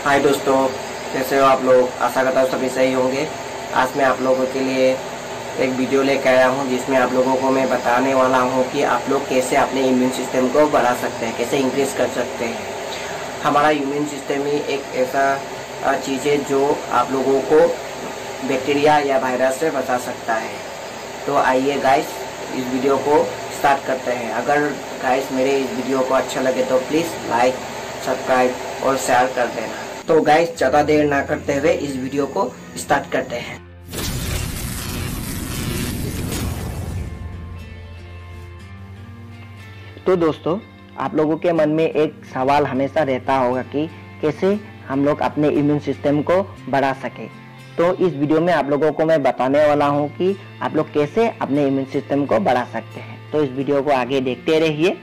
हाय दोस्तों, कैसे हो आप लोग। आशा करता हूँ सभी सही होंगे। आज मैं आप लोगों के लिए एक वीडियो लेकर आया हूँ जिसमें आप लोगों को मैं बताने वाला हूँ कि आप लोग कैसे अपने इम्यून सिस्टम को बढ़ा सकते हैं, कैसे इंक्रीज कर सकते हैं। हमारा इम्यून सिस्टम ही एक ऐसा चीज़ है जो आप लोगों को बैक्टीरिया या वायरस से बचा सकता है। तो आइए गाइस, इस वीडियो को स्टार्ट करते हैं। अगर गाइस मेरे इस वीडियो को अच्छा लगे तो प्लीज़ लाइक, सब्सक्राइब और शेयर कर देना। तो गाइस ज़्यादा देर ना करते हुए इस वीडियो को स्टार्ट करते हैं। तो दोस्तों, आप लोगों के मन में एक सवाल हमेशा रहता होगा कि कैसे हम लोग अपने इम्यून सिस्टम को बढ़ा सके। तो इस वीडियो में आप लोगों को मैं बताने वाला हूं कि आप लोग कैसे अपने इम्यून सिस्टम को बढ़ा सकते हैं। तो इस वीडियो को आगे देखते रहिए।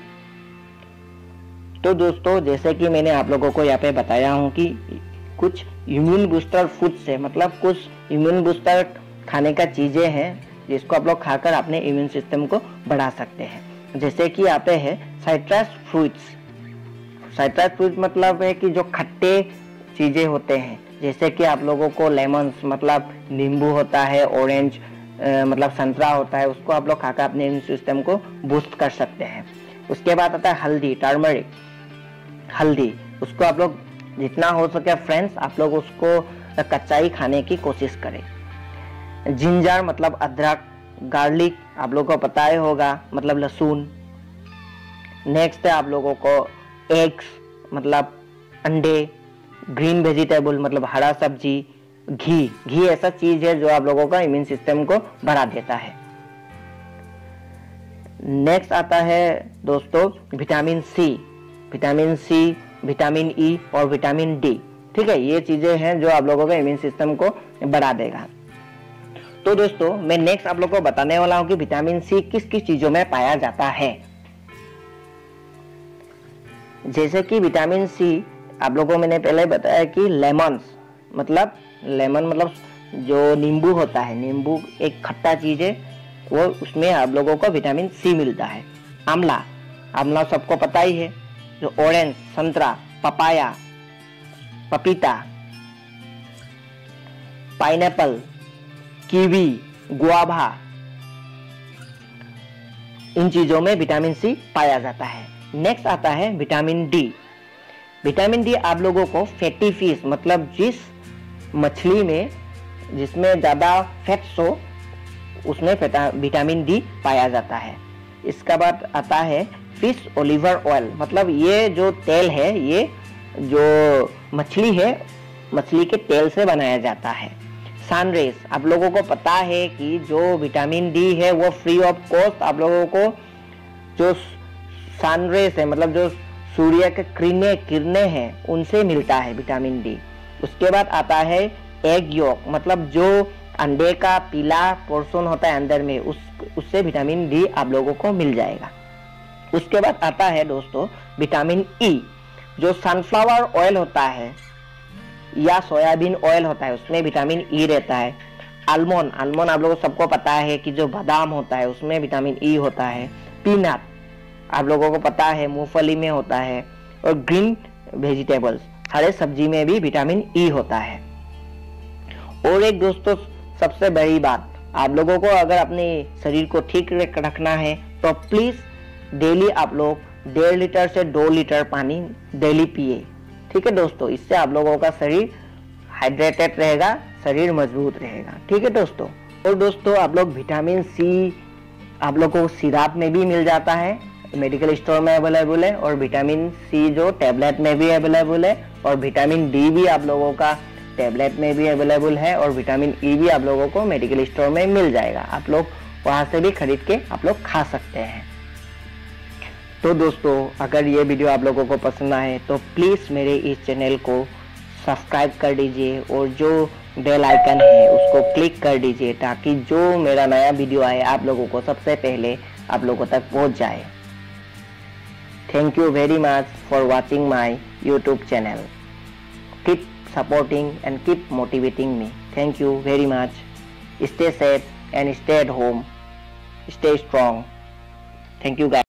तो दोस्तों, जैसे कि मैंने आप लोगों को यहाँ पे बताया हूँ कि कुछ इम्यून बूस्टर फूड से मतलब कुछ इम्यून बूस्टर खाने का चीज़ें हैं जिसको आप लोग खाकर अपने इम्यून सिस्टम को बढ़ा सकते हैं। जैसे कि आते हैं साइट्रस फ्रूट्स। साइट्रस फ्रूट मतलब है कि जो खट्टे चीज़ें होते हैं, जैसे कि आप लोगों को लेमन्स मतलब नींबू होता है, ऑरेंज मतलब संतरा होता है, उसको आप लोग खाकर अपने इम्यून सिस्टम को बूस्ट कर सकते हैं। उसके बाद आता है हल्दी, टर्मरिक हल्दी। उसको आप लोग जितना हो सके फ्रेंड्स आप लोग उसको कच्चा ही खाने की कोशिश करें। जिंजर मतलब अदरक, गार्लिक आप लोगों को पता ही होगा मतलब लहसुन। नेक्स्ट है आप लोगों को एग्स मतलब अंडे, ग्रीन वेजिटेबल मतलब हरा सब्जी, घी ऐसा चीज है जो आप लोगों का इम्यून सिस्टम को बढ़ा देता है। नेक्स्ट आता है दोस्तों विटामिन सी, विटामिन ई और विटामिन डी। ठीक है, ये चीजें हैं जो आप लोगों के इम्यून सिस्टम को बढ़ा देगा। तो दोस्तों, मैं नेक्स्ट आप लोगों को बताने वाला हूं कि विटामिन सी किस किस चीजों में पाया जाता है। जैसे कि विटामिन सी आप लोगों को मैंने पहले बताया कि लेमन मतलब जो नींबू होता है, नींबू एक खट्टा चीज है, वो उसमें आप लोगों को विटामिन सी मिलता है। आंवला सबको पता ही है, जो ऑरेंज, संतरा, पपाया, पपीता, पाइनएप्पल, कीवी, गुआवा, इन चीजों में विटामिन सी पाया जाता है। नेक्स्ट आता है विटामिन डी। विटामिन डी आप लोगों को फैटी फिश मतलब जिस मछली में जिसमें ज्यादा फैट्स हो उसमें विटामिन डी पाया जाता है। इसका बाद आता है फिश ओलिवर ऑयल मतलब ये जो तेल है, ये जो मछली है, मछली के तेल से बनाया जाता है। सनरेज आप लोगों को पता है कि जो विटामिन डी है वो फ्री ऑफ कॉस्ट आप लोगों को जो सनरेज है मतलब जो सूर्य के किरणें हैं उनसे मिलता है विटामिन डी। उसके बाद आता है एग योक मतलब जो अंडे का पीला पोर्शन होता है अंदर में, उससे विटामिन डी आप लोगों को मिल जाएगा। उसके बाद आता है दोस्तों विटामिन ई। जो सनफ्लावर ऑयल होता है या सोयाबीन ऑयल होता है उसमें विटामिन ई रहता है। आलमंड आप लोगों को सबको पता है कि जो बादाम होता है उसमें विटामिन ई होता है। पीनट आप लोगों को पता है मूंगफली में होता है। और ग्रीन वेजिटेबल्स हरे सब्जी में भी विटामिन ई होता है। और एक दोस्तों सबसे बड़ी बात, आप लोगों को अगर अपने शरीर को ठीक रखना है तो प्लीज डेली आप लोग 1.5 लीटर से 2 लीटर पानी डेली पिए। ठीक है दोस्तों, इससे आप लोगों का शरीर हाइड्रेटेड रहेगा, शरीर मजबूत रहेगा। ठीक है दोस्तों। और दोस्तों आप लोग विटामिन सी आप लोगों को सिरप में भी मिल जाता है, मेडिकल स्टोर में अवेलेबल है। और विटामिन सी जो टैबलेट में भी अवेलेबल है। और विटामिन डी भी आप लोगों का टैबलेट में भी अवेलेबल है। और विटामिन ई भी आप लोगों को मेडिकल स्टोर में मिल जाएगा, आप लोग वहां से भी खरीद के आप लोग खा सकते हैं। तो दोस्तों, अगर ये वीडियो आप लोगों को पसंद आए तो प्लीज़ मेरे इस चैनल को सब्सक्राइब कर दीजिए और जो बेल आइकन है उसको क्लिक कर दीजिए ताकि जो मेरा नया वीडियो आए आप लोगों को सबसे पहले आप लोगों तक पहुंच जाए। Thank you very much for watching my YouTube channel. Keep supporting and keep motivating me. Thank you very much. Stay safe and stay at home. Stay strong. Thank you guys.